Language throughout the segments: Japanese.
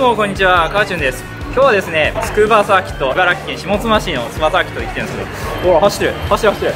もこんにちは、カーチュンです。今日はですね、スクーバーサーキット、茨城県下妻市のスバサーキットに来てるんですけど、ほら、走ってるね。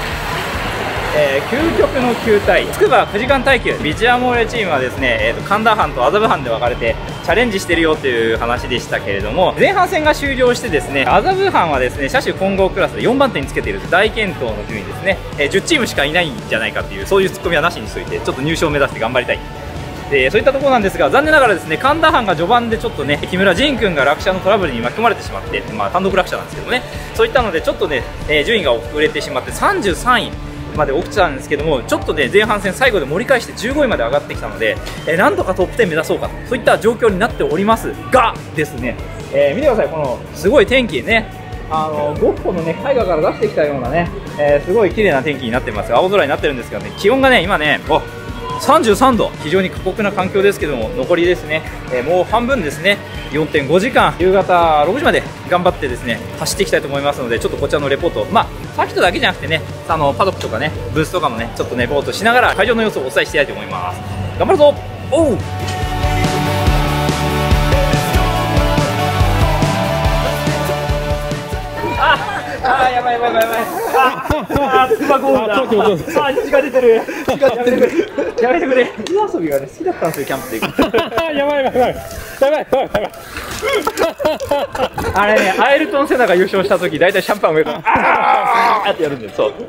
究極の球体、つくば9時間耐久、ビジアモーレチームはですね、神田班と麻布班で分かれてチャレンジしてるよという話でしたけれども、前半戦が終了してですね、麻布班はですね、車種混合クラスで4番手につけている大健闘の順位ですね、10チームしかいないんじゃないかという、そういうツッコミはなしにしといて、ちょっと入賞を目指して頑張りたい。でそういったところなんですが、残念ながらですね、神田班が序盤でちょっとね、木村仁君が落車のトラブルに巻き込まれてしまって、単独落車なんですけどね、そういったのでちょっとね、順位が遅れてしまって33位まで起きたんですけども、ちょっとね、前半戦最後で盛り返して15位まで上がってきたので、なんとかトップ10目指そうかと、そういった状況になっておりますがですね、見てください、このすごい天気ね、ゴッホのね、絵画から出してきたようなね、すごい綺麗な天気になってますが、青空になってるんですがね、気温がね、今ね、33度、非常に過酷な環境ですけども、残りですね、もう半分ですね、4.5 時間、夕方6時まで頑張ってですね、走っていきたいと思いますので、ちょっとこちらのレポート、サーキットだけじゃなくてね、パドックとかね、ブースとかもね、ちょっとレポートしながら、会場の様子をお伝えしたいと思います。頑張るぞ。おう。やばい。つばゴールだ。血が出てる。やめてくれ。水遊びがね、好きだったんですよ、キャンプで行く。やばい。あれね、アイルトン・セナが優勝した時、大体シャンパン上からあーってやるんです。そう。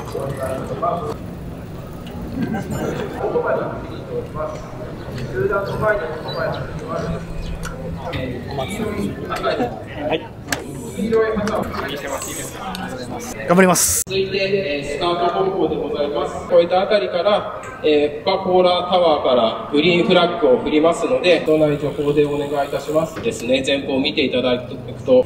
はい。頑張ります。 続いて、スタート方法でございます。こういったあたりから、コカ・コーラタワーからグリーンフラッグを振りますので、都内情報でお願いいたしますですね。前方を見ていただくと。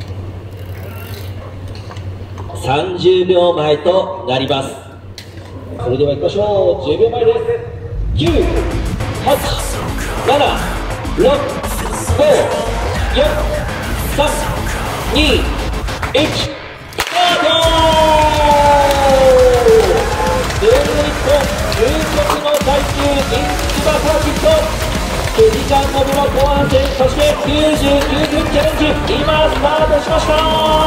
30秒前となります。それでは行きましょう。10秒前です。9、8、7、6、5、4、3、2、1、スタート。全日本究極の耐久インスバサーキット、9時間の部の後半戦、そして99分チャレンジ、今スタートしました。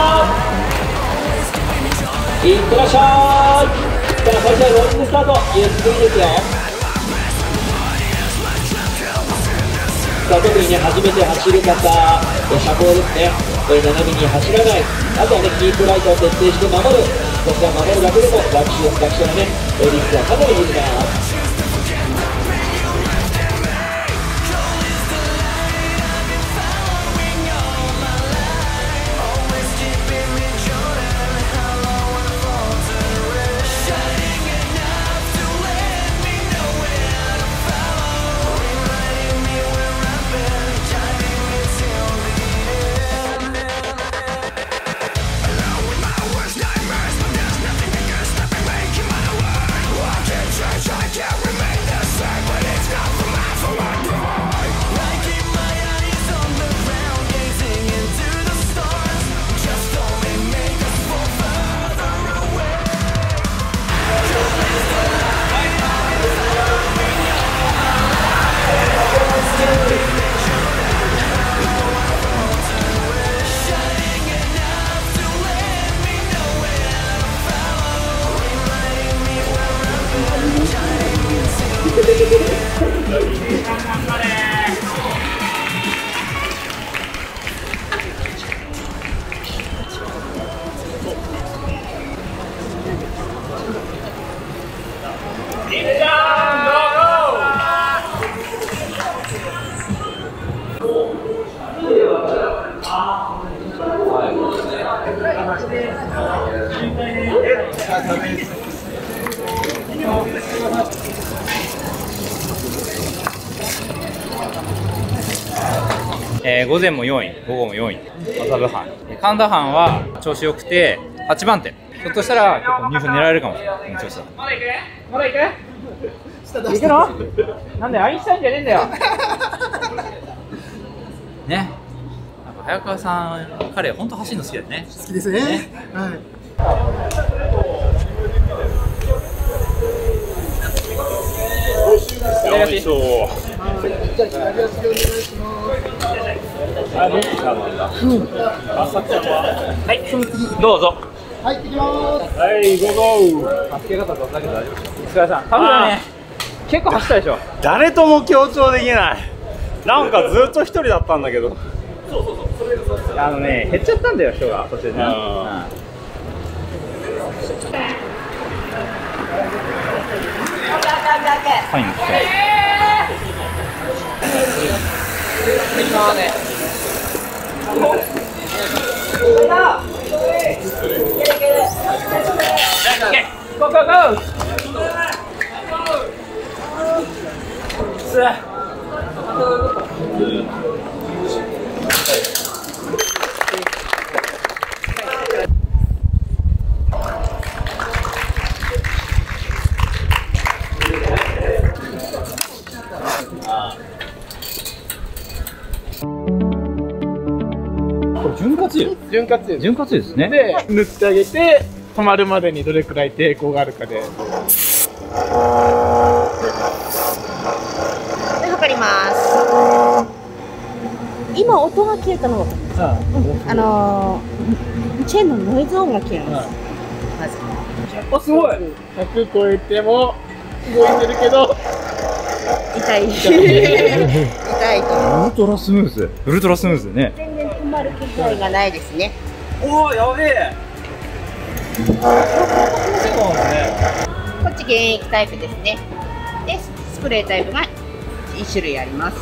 いってらっしゃい。さあ、最初はローリングスタート、ゆっくりですよ。特にね、初めて走る方、車高ですね、斜めに走らない、あとはね、キープライトを徹底して守る、こちら守るだけでも楽勝のね、リスクはかなり減ります。 午前も4位、午後も4位、麻布班、神田班は調子よくて8番手、ひょっとしたら結構入賞狙えるかもしれない、調子だ。まだ行く行くの？なんでアインシュタインじゃねえんだよ。ね、早川さん、彼本当走るの好きだよね。 好きですね。はい。 よいしょ。 じゃあ左足でお願いします。 あ、ロッカーなんだ。あさっちゃんは。はい、どうぞ。 はい、行きます。 はい、ゴーゴー。助け方だけど大丈夫。お疲れさん。多分ね、結構走ったでしょ。誰とも協調できない。なんかずっと一人だったんだけど。そうそうそう、それがそう。減っちゃったんだよ、人が途中で。はい、ゴーゴーゴー。これ潤滑油。 潤滑油。 潤滑油ですね。 で、塗ってあげて、止まるまでにどれくらい抵抗があるかで。 測ります。今音が消えたのが、チェーンのノイズ音が消えます。まず。 あ、すごい。 100超えても動いてるけど痛い。痛いと。 ウルトラスムーズ。ウルトラスムーズね。 全然止まる気配がないですね。 おお、やべえ。 こっち現役タイプですね。で、スプレータイプが1種類あります。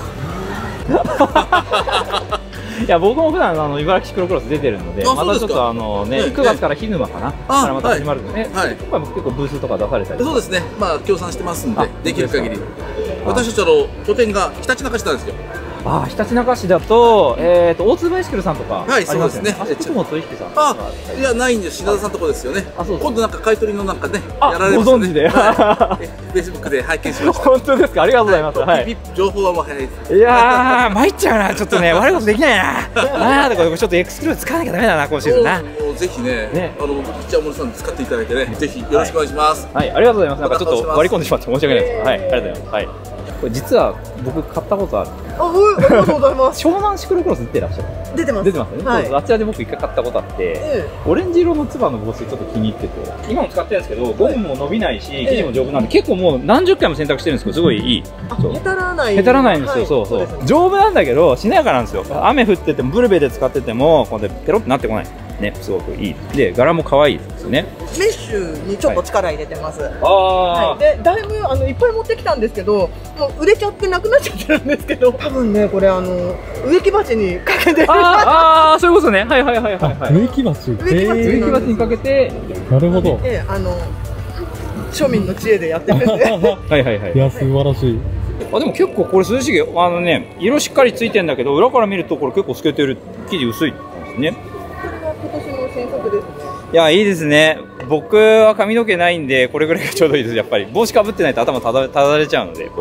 いや、僕も普段茨城シクロクロス出てるので、またちょっと9月から日沼かなからまた始まるので、今回も結構ブースとか出されたり。 そうですね。まあ協賛してますんで、できる限り。私たち拠点がひたちなか市なんですよ。 ああ、ひたちなか市だと、大津バイシクルさんとか。 はい、そうですね。 あそこも取引さん。 あ、いや、ないんです。品田さんとこですよね。今度なんか買い取りのなんかね、やられごますね。 存知で。 フェイスブックで拝見しました。 本当ですか。ありがとうございます。はい。 情報はもう早いです。 いやー、参っちゃうな。ちょっとね、悪いことできないな。ああ、だからちょっとエクスクルーブ使わなきゃダメだな、今シーズンな。 ぜひね、ピッチャー森さん使っていただいてね、ぜひよろしくお願いします。 はい、ありがとうございます。なんかちょっと割り込んでしまって申し訳ないです。はい、ありがとうございます。はい。これ実は僕買ったことある。 ありがとうございます。 湘南シクロクロス出てらっしゃる。 出てます。 出てますね。 はい。 あちらで僕一回買ったことあって、オレンジ色のつばの帽子ちょっと気に入ってて、今も使ってるんですけど、ゴムも伸びないし、生地も丈夫なんで、結構もう何十回も洗濯してるんですけど、すごいいい。 へたらない。 へたらないんですよ。そうそう。丈夫なんだけど、しなやかなんですよ。雨降ってても、ブルベで使ってても、こうやってペロってなってこない。ね、すごくいい。で、柄も可愛いですね。 メッシュにちょっと力入れてます。 ああ。 で、だいぶいっぱい持ってきたんですけど、もう売れちゃってなくなっちゃってるんですけど、多分ね、これ植木鉢にかけて。 ああ、そういうことね。はいはいはいはい。 植木鉢。 植木鉢にかけて。 なるほど。 庶民の知恵でやってるんで。はいはいはい。 いや、素晴らしい。 あ、でも結構これ涼しげ。色しっかりついてんだけど、裏から見るとこれ結構透けてる。生地薄いですね。 今年の新作ですね。 いや、いいですね。僕は髪の毛ないんで、これぐらいがちょうどいいです。やっぱり帽子かぶってないと頭ただれちゃうので。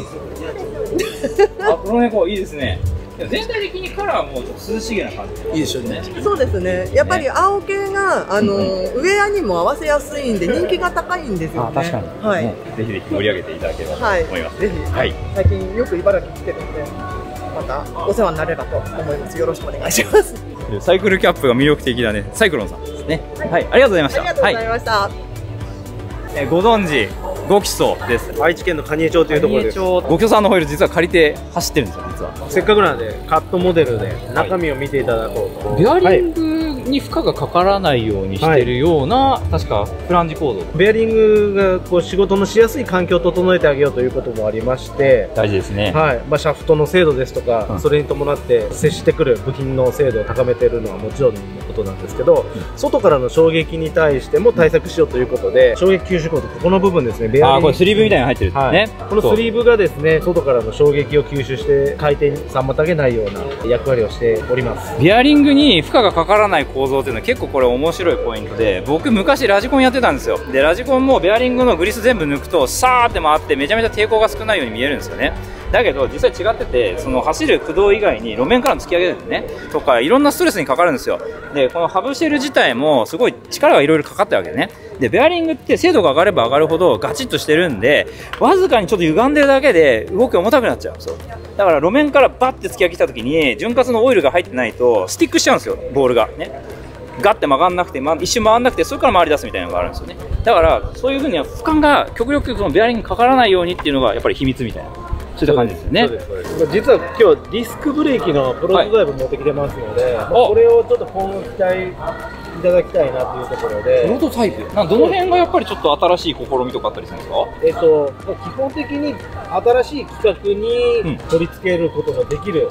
あ、この猫いいですね。全体的にカラーもちょっと涼しげな感じ。いいでしょうね。 そうですね。やっぱり青系がウェアにも合わせやすいんで人気が高いんですよね。 確かに。 はい。 ぜひぜひ盛り上げていただければと思います。 ぜひ。はい。最近よく茨城来てるんで、またお世話になればと思います。よろしくお願いします。 サイクルキャップが魅力的だね。サイクロンさんですね。はい、ありがとうございました。 ありがとうございました。 ご存知、5基礎です。 愛知県の蟹江町というところです。 ご協賛のホイール実は借りて走ってるんですよ、実は。 せっかくなのでカットモデルで中身を見ていただこうと。 ベアリングに負荷がかからないようにしてるような、確かフランジ構造。 ベアリングがこう仕事のしやすい環境を整えてあげようということもありまして、 大事ですね。 はい。シャフトの精度ですとか、それに伴って接してくる部品の精度を高めているのはもちろんのことなんですけど、外からの衝撃に対しても対策しようということで、衝撃吸収口とここの部分ですね。ベアリング。 これスリーブみたいに入ってるんですね。 このスリーブがですね、外からの衝撃を吸収して回転に妨げないような役割をしております。 ベアリングに負荷がかからない構造っていうのは結構これ面白いポイントで、僕昔ラジコンやってたんですよ。でラジコンもベアリングのグリス全部抜くとさーって回ってめちゃめちゃ抵抗が少ないように見えるんですよね。 だけど実際違ってて、その走る駆動以外に路面からの突き上げるんですねとか、いろんなストレスにかかるんですよ。でこのハブシェル自体もすごい力がいろいろかかってるわけでね。でベアリングって精度が上がれば上がるほどガチッとしてるんで、わずかにちょっと歪んでるだけで動き重たくなっちゃうんですよ。だから路面からバッて突き上げた時に潤滑のオイルが入ってないとスティックしちゃうんですよ、ボールがね。ガッて曲がんなくて、一瞬回んなくて、それから回り出すみたいなのがあるんですよね。だからそういう風には負荷が極力そのベアリングかからないようにっていうのがやっぱり秘密みたいな、そういった感じですよね。 実は今日ディスクブレーキのプロトタイプ持ってきてますので、これをちょっと今後期待いただきたいなというところで。 プロトタイプどの辺がやっぱりちょっと新しい試みとかあったりするんですか？ 基本的に新しい規格に取り付けることができる、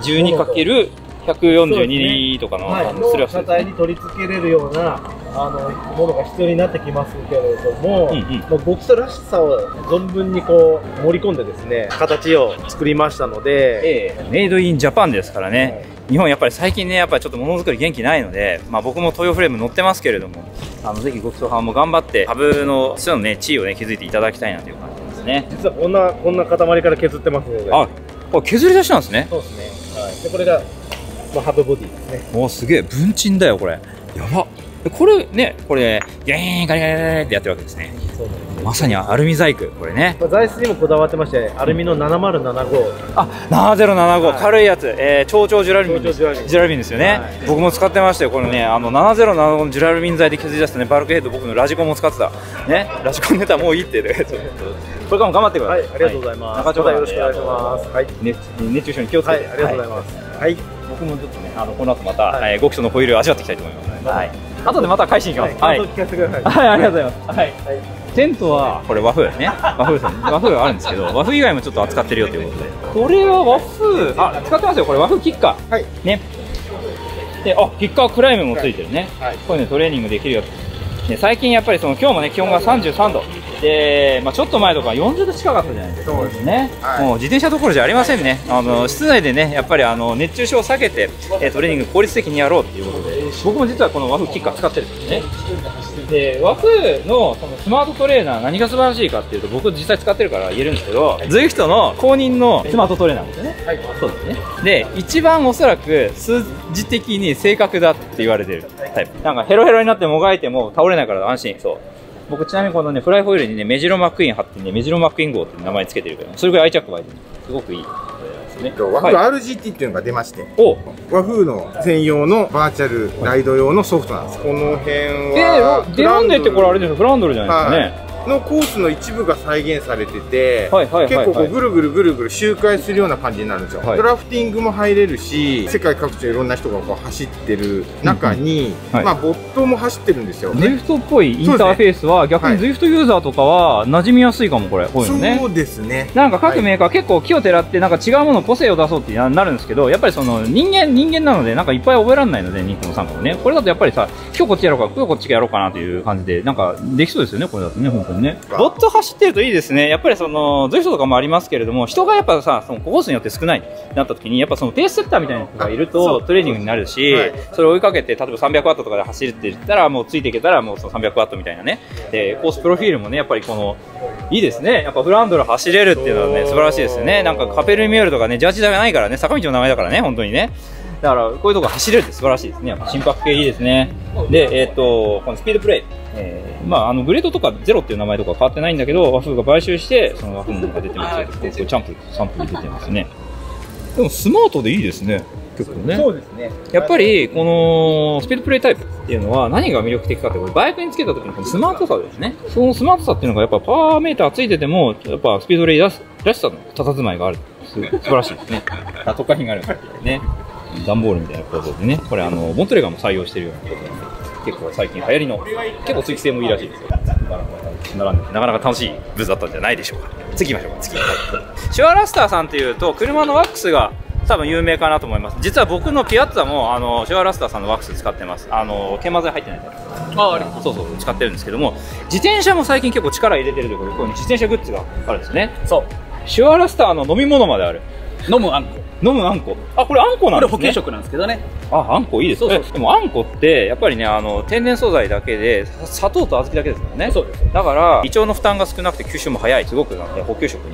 12×142とかのスラス車体に取り付けれるようなものが必要になってきますけれども、ボクサらしさを存分にこう盛り込んでですね、形を作りましたので、 メイドインジャパンですからね。日本やっぱり最近ね、やっぱりちょっとものづくり元気ないので、僕もトヨフレーム乗ってますけれども、ぜひごクソ派も頑張ってハブのね地位をね築いていただきたいなという感じですね。 実はこんな塊から削ってますので。 あ、これ削り出しなんですね。 そうですね。はい。でこれがハブボディですね。 お、すげえ文鎮だよこれ。やば。これね、これギャーンガリガリガリってやってるわけですね。 そうなんです。 まさにアルミ細工これね。 材質にもこだわってまして、アルミの7075。 あ、7075、軽いやつ、超ジュラルミンですよね。僕も使ってましたよこのね、7075のジュラルミン材で削り出したねバルクヘッド、僕のラジコンも使ってたね。ラジコンネタもういいってこれからも頑張ってください。 はい、ありがとうございます。 中丁場よろしくお願いします。はい、 熱中症に気をつけて。 ありがとうございます。はい、 僕もちょっとね、この後また極小のホイールを味わっていきたいと思います。はい。後でまた返しに行きます。はい。 聞かせてください。 はい、ありがとうございます。はい。テントはこれ和風ね。和風があるんですけど、和風以外もちょっと扱ってるよということで。これは和風、使ってますよ。これ和風キッカー。はい。ね。で、キッカークライムもついてるね。こういうのトレーニングできるよ。ね、最近やっぱり今日もね気温が33度で、ちょっと前とか40度近かったじゃないですか。そうですね。もう自転車どころじゃありませんね。室内でねやっぱり熱中症を避けてトレーニング効率的にやろうっていうことで、僕も実はこの和風キッカー使ってるんですね。で和風のそのスマートトレーナー何が素晴らしいかっていうと、僕実際使ってるから言えるんですけど、ZWIFTの公認のスマートトレーナーですよね。はい、そうですね。で一番おそらく数字的に正確だって言われてるタイプ。なんかヘロヘロになってもがいても倒れないから安心。そう。僕ちなみにこのねフライホイールにねメジロマックイーン貼ってね、メジロマックイーン号って名前つけてるから、それぐらい愛着が湧いてる。すごくいい。 和風 RGT っていうのが出まして、和風の専用のバーチャルライド用のソフトなんです。この辺はデロンデってこれあれですよ、フランドルじゃないですかね。 のコースの一部が再現されてて、結構こうぐるぐる周回するような感じになるんですよ。ドラフティングも入れるし、世界各地いろんな人がこう走ってる中に、ボットも走ってるんですよ。 ZWIFT っぽいインターフェースは逆に ZWIFT ユーザーとかは馴染みやすいかも。これこういうのね。 そうですね。 なんか各メーカー結構気をてらってなんか違うもの個性を出そうってなるんですけど、やっぱりその人間なのでなんかいっぱい覚えられないので、2個も3個もね。これだとやっぱりさ、今日こっちやろうか、今日こっちやろうかなという感じでなんかできそうですよね。これだとね、本当にね。ボット走ってるといいですね。やっぱりそのZWIFTとかもありますけれども、人がやっぱさ、そのコースによって少ないなった時にやっぱそのペースセッターみたいな人がいるとトレーニングになるし、それを追いかけて例えば300ワットとかで走るって言ったらもうついていけたらもうその300ワットみたいなね。でコースプロフィールもねやっぱりこのいいですね。やっぱフランドル走れるっていうのはね素晴らしいですよね。なんかカペルミュールとかねジャージじゃないからね、坂道の名前だからね、本当にね。だからこういうとこ走れるって素晴らしいですね。やっぱ心拍系いいですね。でこのスピードプレイ、グレードとかゼロっていう名前とか変わってないんだけど、和風が買収してその和風のが出てますよ。これチャンプサンプル出てますね。でもスマートでいいですね。結構ね。 そうですね。 やっぱりこのスピードプレイタイプっていうのは何が魅力的かって、これバイクにつけた時のこのスマートさですね。そのスマートさっていうのがやっぱパワーメーターついててもやっぱスピードレイらしさの佇まいがある。素晴らしいですね。特化品があるんですね。段ボールみたいな構造でね、これモントレガーも採用してるようなことなんで、結構最近流行りの結構通気性もいいらしいですよ。並んでなかなか楽しいブースだったんじゃないでしょうか。次行きましょうか。次、シュアラスターさんというと車のワックスが多分有名かなと思います。実は僕のピアッツァもシュアラスターさんのワックス使ってます。研磨剤入ってないやつ、そう使ってるんですけども、自転車も最近結構力入れてるということで、こういう自転車グッズがあるんですね。そう、シュアラスターの飲み物まである。 飲むあんこ。 飲むあんこ。あ、これあんこなんですね。 これ保険食なんですけどね。 あ、あんこいいですね。でもあんこってやっぱりね天然素材だけで砂糖と小豆だけですからね。そうです。だから胃腸の負担が少なくて吸収も早い、すごく補給食にいいって感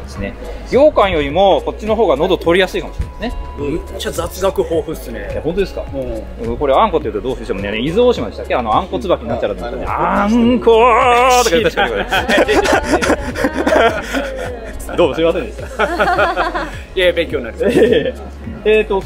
ですね。羊羹よりもこっちの方が喉取りやすいかもしれないですね。 めっちゃ雑学豊富っすね。 本当ですか？これあんこって言うとどうしてもね、伊豆大島でしたっけ、あんこ椿になっちゃうとね、あんこーとか言った人がどうもすいませんでした。 いや、勉強になります。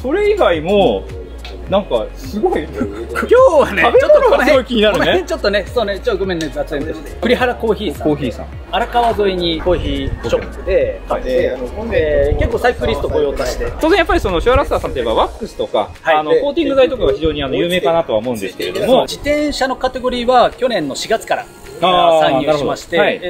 それ以外もなんかすごい今日はね、ちょっとこの辺気になるね。ちょっとね、そうね、ごめんね、雑談でして。栗原コーヒーさん。荒川沿いにコーヒーショップで、結構サイクリスト御用達で。 当然やっぱりそのシュアラスターさんといえばワックスとか、コーティング剤とかが非常に有名かなとは思うんですけれども、 自転車のカテゴリーは去年の4月から参入しまして、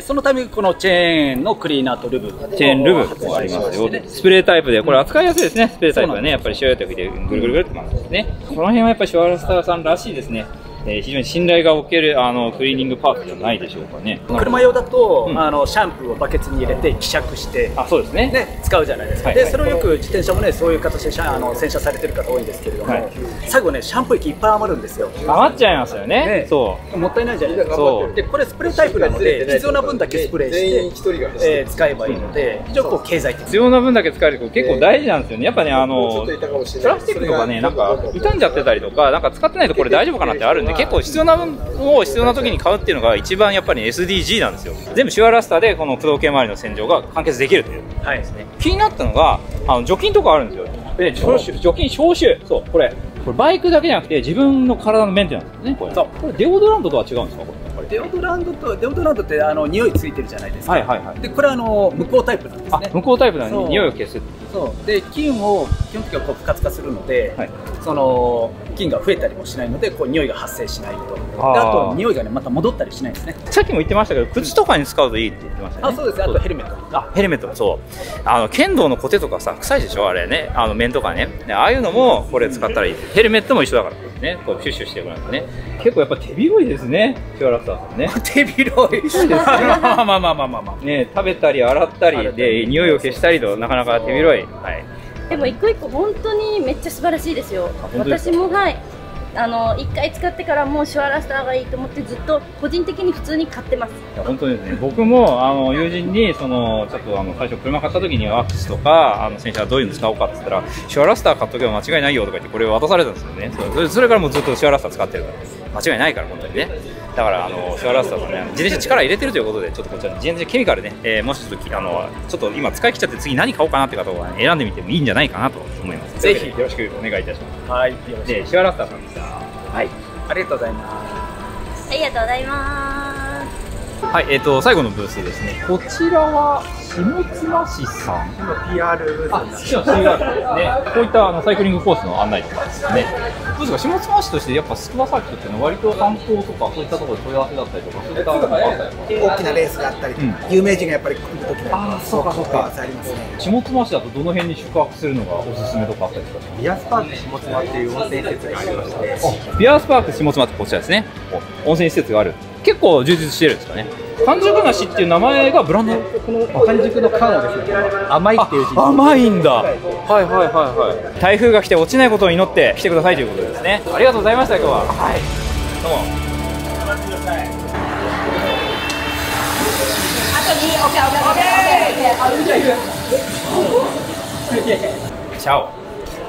そのためこのチェーンのクリーナーとルブ、 チェーンルブもありますよ。スプレータイプでこれ扱いやすいですね。スプレータイプはね、やっぱりシュワーって拭いてぐるぐるぐるって回るんですね。この辺はやっぱりシュアラスターさんらしいですね。非常に信頼がおけるクリーニングパーツじゃないでしょうかね。 車用だと、シャンプーをバケツに入れて希釈して、 そうですね、 使うじゃないですか。でそれをよく自転車もね、そういう形で洗車されてる方多いんですけれども、最後ね、シャンプー液いっぱい余るんですよ。 余っちゃいますよね。 そうもったいないじゃないですか。でこれスプレータイプなので、必要な分だけスプレーして使えばいいので、非常に経済的。 必要な分だけ使えるって結構大事なんですよね。やっぱね、プラスチックとかね、なんか傷んじゃってたりとか、なんか使ってないとこれ大丈夫かなってあるんで、結構必要な分を必要な時に買うっていうのが一番やっぱり SDG なんですよ。全部シュアラスターでこの駆動系周りの洗浄が完結できるというですね。気になったのが除菌とかあるんですよ。で除菌消臭、そうこれバイクだけじゃなくて自分の体のメンテナンスですね。これデオドラントとは違うんですか？これデオドラントって匂いついてるじゃないですか。でこれは無香タイプなんですね。 無香タイプなのに匂いを消す。 そうで菌を基本的には不活化するので、その菌が増えたりもしないので匂いが発生しないと。あと匂いがねまた戻ったりしないんですね。 さっきも言ってましたけど、靴とかに使うといいって言ってましたね。 そうですね。あとヘルメット。 ヘルメット、そう剣道のコテとかさ、臭いでしょあれね、面とかね、ああいうのもこれ使ったらいい。ヘルメットも一緒だからね、こうシュッシュしてもらうとね。結構やっぱ手広いですね、シュアラスターさんね。 手広い。まあね、食べたり洗ったりで匂いを消したりとなかなか手広い。 でも一個一個本当にめっちゃ素晴らしいですよ。私も1回使ってからもうシュアラスターがいいと思ってずっと個人的に普通に買ってます。 本当ですね。僕も友人にちょっと最初車買った時にワックスとか洗車どういうの使おうかって言ったら、シュアラスター買っとけば間違いないよとか言ってこれを渡されたんですよね。それからもうずっとシュアラスター使ってるから間違いないから本当にね。だからシュアラスターのね、自転車力入れてるということで、ちょっとこちら自転車ケミカルね、もしちょっと今使い切っちゃって次何買おうかなって方は選んでみてもいいんじゃないかなと思います。ぜひよろしくお願いいたします。でシュアラスターさんでした。 ありがとうございます。 ありがとうございます。 最後のブースですね。こちらは下妻市さんの PR ブースですね。こういったサイクリングコースの案内とかですね。どうですか、下妻市としてやっぱ筑波サーキットっていうのは割と観光とかそういったところで問い合わせだったりとか、そういったのがあったりとか、 大きなレースがあったりとか、有名人がやっぱり来る時だとか、 そうかありますね。 下妻市だとどの辺に宿泊するのがおすすめとかあったりとか？ ビアスパーク下妻っていう温泉施設がありまして、 ビアスパーク下妻ってこちらですね。温泉施設がある。結構充実してるんですかね。完熟梨っていう名前がブランド。 この完熟の缶をですね、甘いっていう字。 甘いんだ。台風が来て落ちないことを祈って来てくださいということですね。ありがとうございました今日は。どうも。チャオ。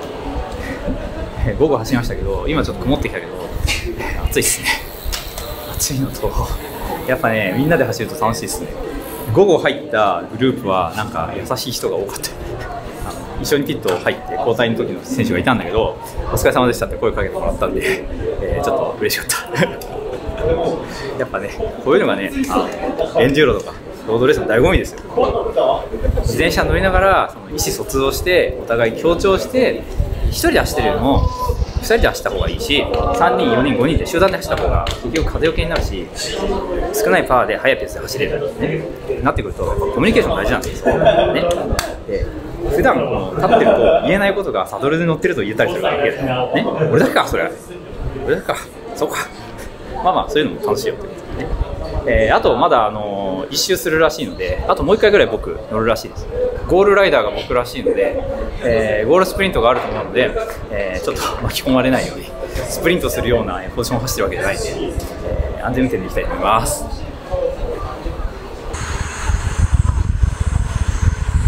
午後走りましたけど、今ちょっと曇ってきたけど暑いですね。暑いのとやっぱね、みんなで走ると楽しいですね。午後入ったグループはなんか優しい人が多かった。一緒にピット入って交代の時の選手がいたんだけど、お疲れ様でしたって声かけてもらったんで、ちょっと嬉しかったやっぱね、こういうのがね、エンジューロとかロードレースの醍醐味ですよ。自転車乗りながら意思疎通をしてお互い協調して、1人で走ってるよりも2人で走った方がいいし、3人4人5人で集団で走った方が結局風よけになるし、少ないパワーで速いペースで走れる、ね、なってくるとコミュニケーション大事なんですよ、ね。で普段立ってると言えないことがサドルで乗ってると言えたりするわけで、ね、俺だけかそれ、俺だけか、そうか、まあそういうのも楽しいよということでね。あとまだ1周するらしいので、あともう1回ぐらい僕乗るらしいです。ゴールライダーが僕らしいので、ゴールスプリントがあると思うので、ちょっと巻き込まれないようにスプリントするようなポジションを走ってるわけじゃないので、安全運転でいきたいと思います。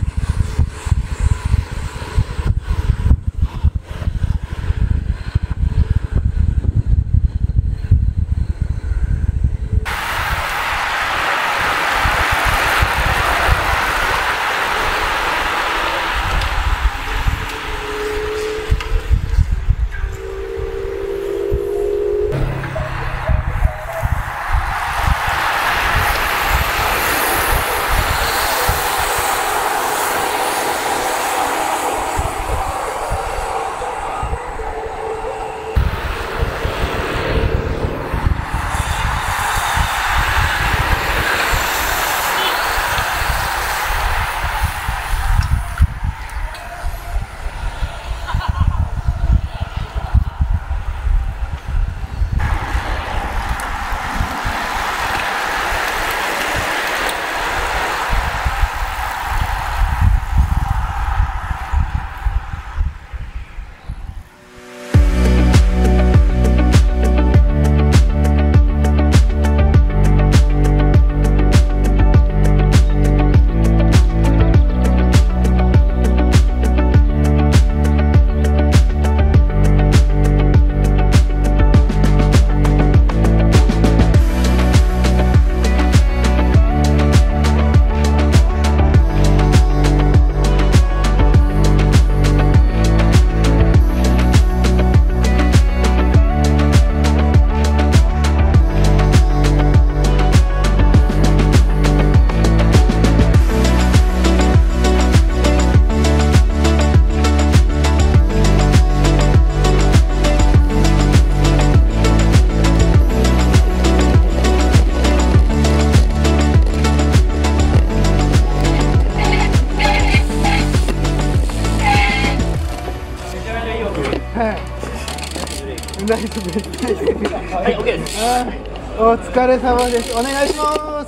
ナイスです。はい、OK です。お疲れ様です。お願いします。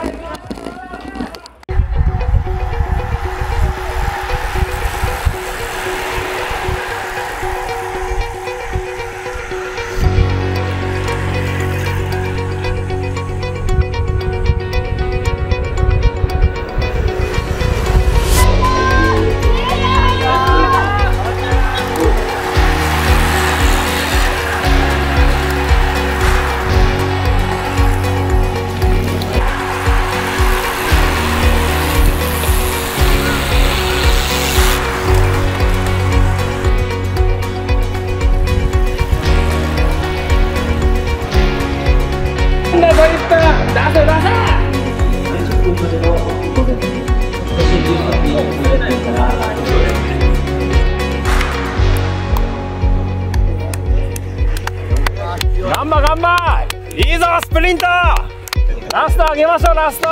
頑張頑張いいぞスプリントラスト上げましょうラスト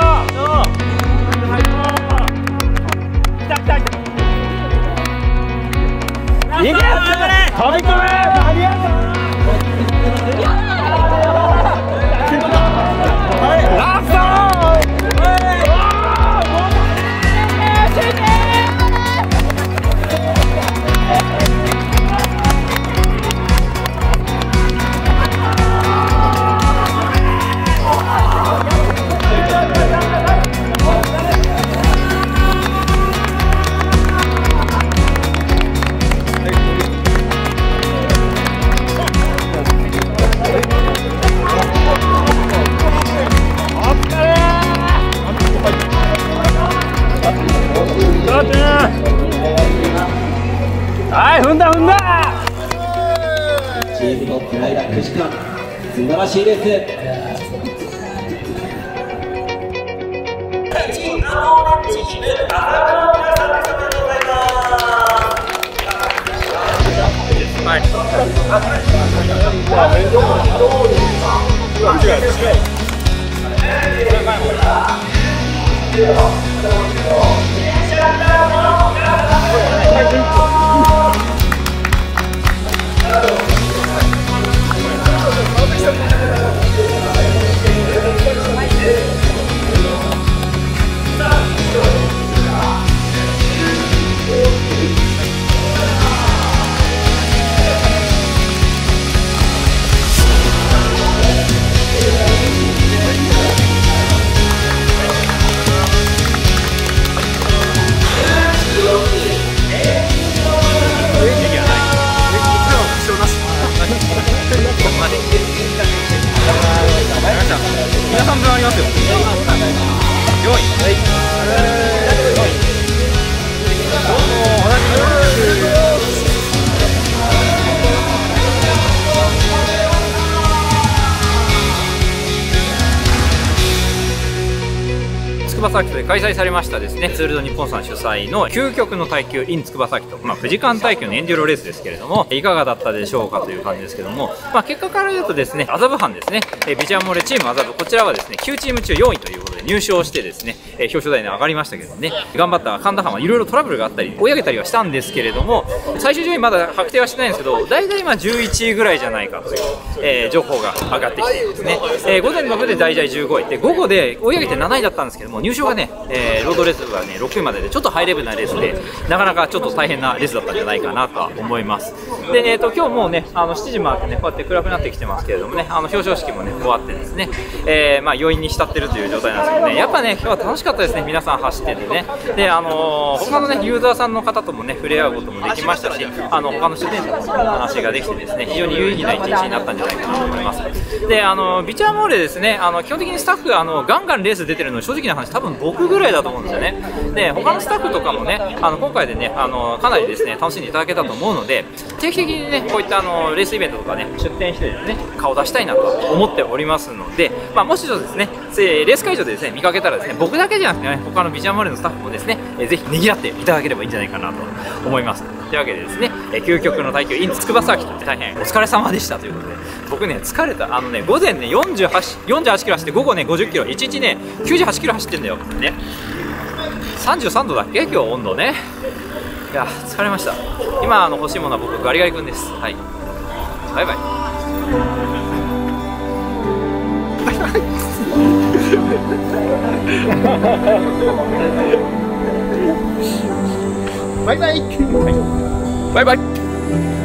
いけ飛び込め間に合うラストはい、踏んだチームのプライド9時間素晴らしいレース皆さん分ありますよ。4位。筑波サーキットで開催されましたですね、ツールド日本さん主催の究極の耐久 in 筑波サーキット、9時間耐久のエンデューロレースですけれども、いかがだったでしょうかという感じですけども、結果から言うとですね、麻布班ですね、ビジュアモレチーム麻布、こちらはですね、9チーム中4位ということで入賞してですね、表彰台に上がりましたけどね、頑張った神田班はいろいろトラブルがあったり、追い上げたりはしたんですけれども、最終順位まだ確定はしてないんですけど、大体11位ぐらいじゃないかという、情報が上がってきていますね。午前の部で大体15位で、午後で追い上げて7位だったんですけども、入賞がね、ロードレースがね6位まででちょっとハイレベルなレースでなかなかちょっと大変なレースだったんじゃないかなとは思います。で、今日もうね7時回ってねこうやって暗くなってきてますけれどもね、表彰式もね終わってですね、余韻に浸ってるという状態なんですけどね、やっぱね今日は楽しかったですね。皆さん走っててね、で他のねユーザーさんの方ともね触れ合うこともできましたし、他の出演者との話ができてですね、非常に有意義な一日になったんじゃないかなと思います。で、ビチャーモーレですね、基本的にスタッフガンガンレース出てるの正直な話多分僕ぐらいだと思うんですよね。で、他のスタッフとかもね今回でねかなりですね楽しんでいただけたと思うので、定期的にねこういったレースイベントとかね出店してですね顔出したいなと思っておりますので、もしですねレース会場でですね見かけたらですね、僕だけじゃなくてね他のビジュアモーレのスタッフもですねぜひねぎらっていただければいいんじゃないかなと思います。というわけでですね、究極の耐久 in 筑波サーキットって大変お疲れ様でしたということで、僕ね疲れた午前ね48キロ走って、午後ね50キロ、1日ね98キロ走ってんだよね。33度だっけ今日温度ね。いや疲れました。今欲しいものは僕ガリガリ君です。はい。 バイバイ。 バイバイ。 バイバイ。